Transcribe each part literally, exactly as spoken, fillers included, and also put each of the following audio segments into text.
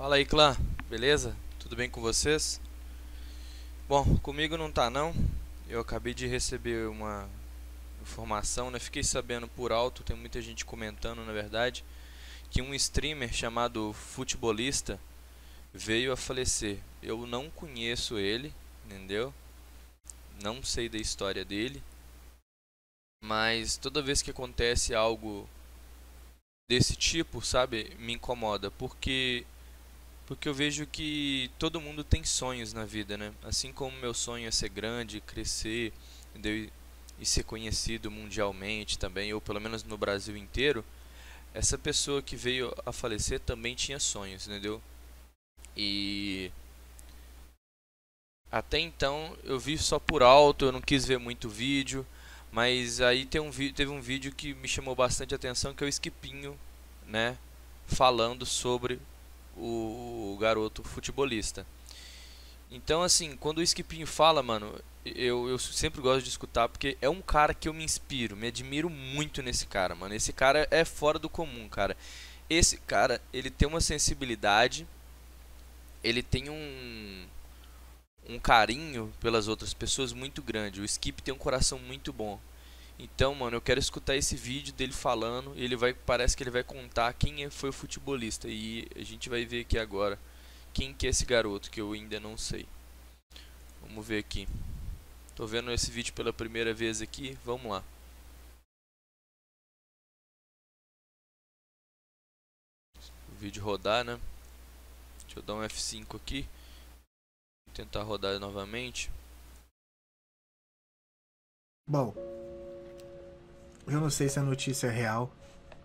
Fala aí, clã, beleza? Tudo bem com vocês? Bom, comigo não tá não. Eu acabei de receber uma informação, né? Fiquei sabendo por alto, tem muita gente comentando, na verdade, que um streamer chamado Futebolista veio a falecer. Eu não conheço ele, entendeu? Não sei da história dele, mas toda vez que acontece algo desse tipo, sabe, me incomoda, porque porque eu vejo que todo mundo tem sonhos na vida, né? Assim como meu sonho é ser grande, crescer, entendeu? E ser conhecido mundialmente também, ou pelo menos no Brasil inteiro, essa pessoa que veio a falecer também tinha sonhos, entendeu? E até então eu vi só por alto, eu não quis ver muito vídeo, mas aí tem um teve um vídeo que me chamou bastante atenção, que é o Skipinho, né, falando sobre o garoto futebolista. Então assim, quando o Skipinho fala, mano, eu, eu sempre gosto de escutar, porque é um cara que eu me inspiro, me admiro muito nesse cara, mano. Esse cara é fora do comum, cara. Esse cara, ele tem uma sensibilidade, ele tem um um carinho pelas outras pessoas muito grande. O Skip tem um coração muito bom. Então, mano, eu quero escutar esse vídeo dele falando. Ele vai, parece que ele vai contar quem foi o futebolista. E a gente vai ver aqui agora quem que é esse garoto, que eu ainda não sei. Vamos ver aqui. Tô vendo esse vídeo pela primeira vez aqui. Vamos lá. O vídeo rodar, né? Deixa eu dar um F cinco aqui. Tentar rodar novamente. Bom, eu não sei se a notícia é real,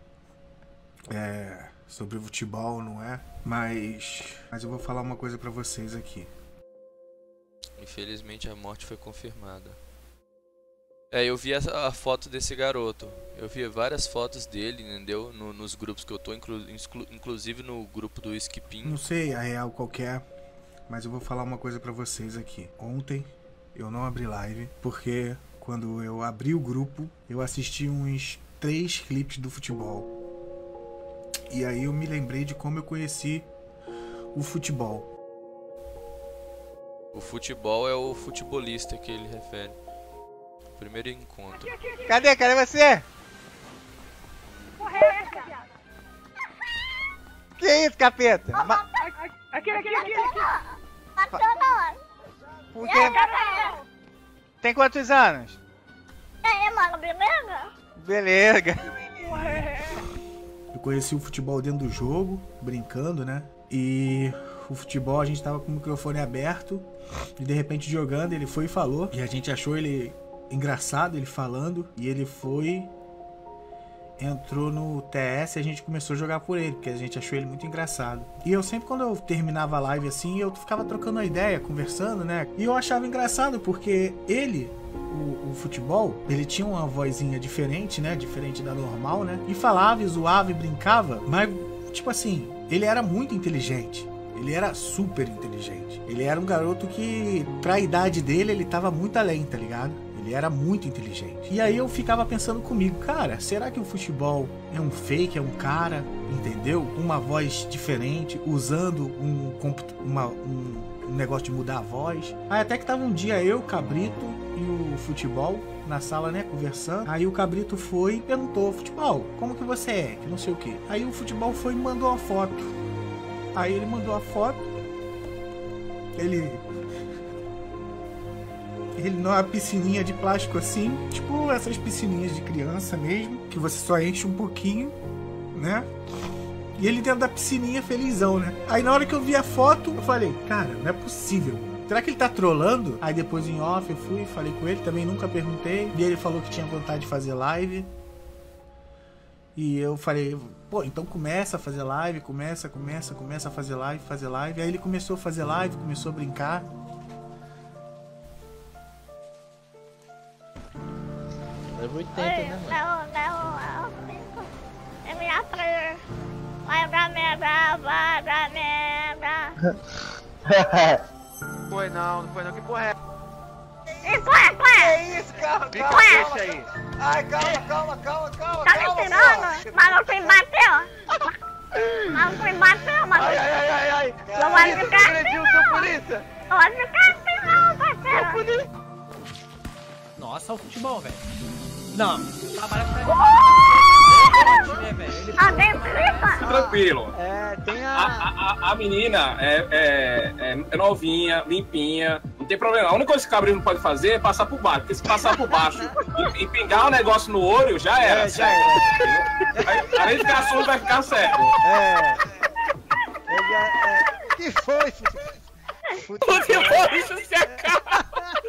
é sobre o futebol, não é? Mas, mas eu vou falar uma coisa pra vocês aqui. Infelizmente a morte foi confirmada. É, eu vi a, a foto desse garoto. Eu vi várias fotos dele, entendeu? No, nos grupos que eu tô, inclu, inclu, inclusive no grupo do Skipinho. Não sei a real qualquer, mas eu vou falar uma coisa pra vocês aqui. Ontem eu não abri live, porque quando eu abri o grupo, eu assisti uns três clipes do futebol. E aí eu me lembrei de como eu conheci o futebol. O futebol é o futebolista que ele refere. O primeiro encontro. Cadê? Cadê você? Porra, é essa, viado? Que isso, capeta? Ma Aqui, aqui, aqui, aqui. Matou nós. Por quê? Tem quantos anos? E aí, mano, beleza? Beleza. Porra, é essa? Eu conheci o futebol dentro do jogo, brincando, né? E o futebol a gente tava com o microfone aberto e de repente jogando, ele foi e falou. E a gente achou ele engraçado, ele falando, e ele foi, entrou no T S e a gente começou a jogar por ele, porque a gente achou ele muito engraçado. E eu sempre, quando eu terminava a live assim, eu ficava trocando uma ideia, conversando, né? E eu achava engraçado, porque ele, o, o futebol, ele tinha uma vozinha diferente, né? Diferente da normal, né? E falava, e zoava, e brincava, mas, tipo assim, ele era muito inteligente. Ele era super inteligente. Ele era um garoto que, pra idade dele, ele tava muito além, tá ligado? Ele era muito inteligente. E aí eu ficava pensando comigo, cara, será que o futebol é um fake, é um cara, entendeu? Uma voz diferente, usando um, uma, um, um negócio de mudar a voz. Aí até que tava um dia eu, Cabrito e o futebol na sala, né, conversando. Aí o Cabrito foi e perguntou, futebol, como que você é? Que não sei o que. Aí o futebol foi e mandou uma foto. Aí ele mandou a foto. Ele... Ele numa piscininha de plástico assim, tipo essas piscininhas de criança mesmo, que você só enche um pouquinho, né? E ele dentro da piscininha felizão, né? Aí na hora que eu vi a foto, eu falei, cara, não é possível. Será que ele tá trolando? Aí depois em off eu fui, falei com ele, também nunca perguntei. E ele falou que tinha vontade de fazer live. E eu falei, pô, então começa a fazer live, começa, começa, começa a fazer live, fazer live. Aí ele começou a fazer live, começou a brincar. Leva oitenta, né, mano? Não, não, não. É minha praia. Vai pra merda, vai pra merda. Foi não, não foi não, que porra é? Isso é, Que é. isso, calma, Fica calma, deixa calma. aí. Ai, calma, calma, calma, calma. Tá me calma, tirando? porra. Maluco me bateu. Maluco me bateu, Ai, maluco. ai, ai, ai, ai. Pode ficar agrediu o seu polícia! Pode ficar assim não, parceiro. Polícia! Nossa, o futebol, velho. Não, trabalha pra ele, velho. Ele Alguém grita? Tranquilo. É, tem A, a... a, a menina é, é, é novinha, limpinha, não tem problema. A única coisa que o cabrinho não pode fazer é passar por baixo, porque se passar por baixo e, e pingar um negócio no olho, já era. É, já certo? Aí, além de ficar surdo, vai ficar cego. É... Ele é... é... que foi? Futebol. Isso se acaba.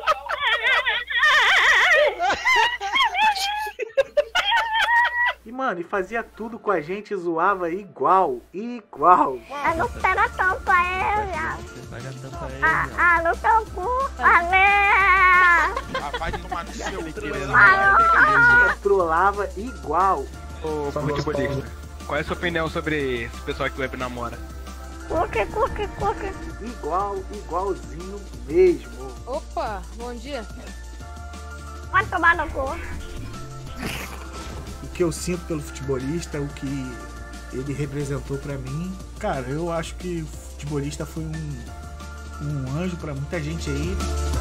E, mano, e fazia tudo com a gente, zoava igual, igual. Eu não quero tampa ele. Você paga tampa aí, Ah, ah, no teu cu. Valeu. Ah, vai tomar no seu cu. Falou. Trollava igual. Ô, futebolista, qual é a sua opinião sobre esse pessoal que web namora? Cookie, cookie, cookie. Igual, igualzinho mesmo. Opa, bom dia. Vai tomar no cu. O que eu sinto pelo futebolista, o que ele representou pra mim, cara, eu acho que o futebolista foi um, um anjo pra muita gente aí.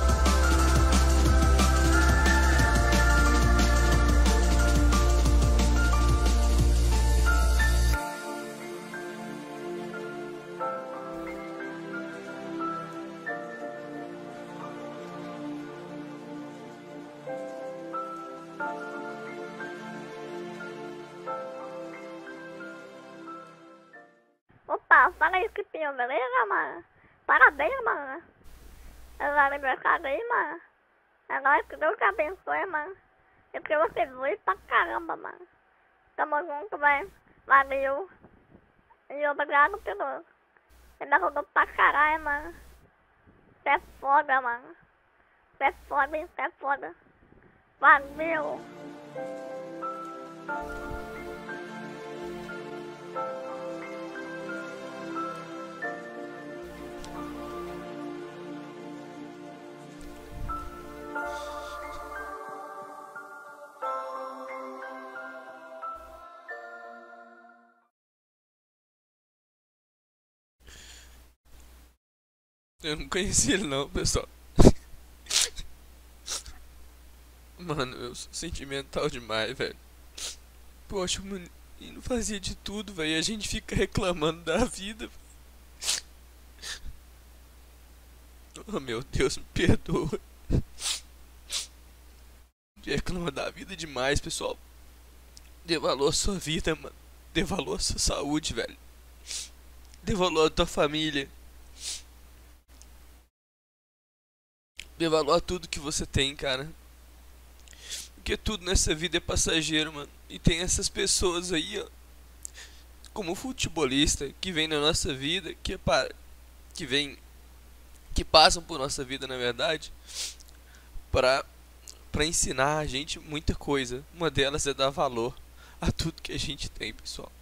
Opa, fala aí, Skipinho, beleza, mano? Parabéns, mano. É aniversário aí, mano. É nóis, que Deus te abençoe, mano. E que você voe pra caramba, mano. Tamo junto, velho. Valeu. E obrigado pelo... Você me ajudou pra caralho, mano. Você é foda, mano. Você é foda, hein? Você é foda. Valeu. Eu não conheci ele não, pessoal. Mano, eu sou sentimental demais, velho. Poxa, o menino fazia de tudo, velho. E a gente fica reclamando da vida. Oh, meu Deus, me perdoa. Reclama da vida demais, pessoal. Dê valor à sua vida, mano. Dê valor à sua saúde, velho. Dê valor à tua família. Dê valor a tudo que você tem, cara. Porque tudo nessa vida é passageiro, mano. E tem essas pessoas aí, ó, como futebolista, que vem na nossa vida, que para, que vem, que passam por nossa vida, na verdade, pra, pra ensinar a gente muita coisa. Uma delas é dar valor a tudo que a gente tem, pessoal.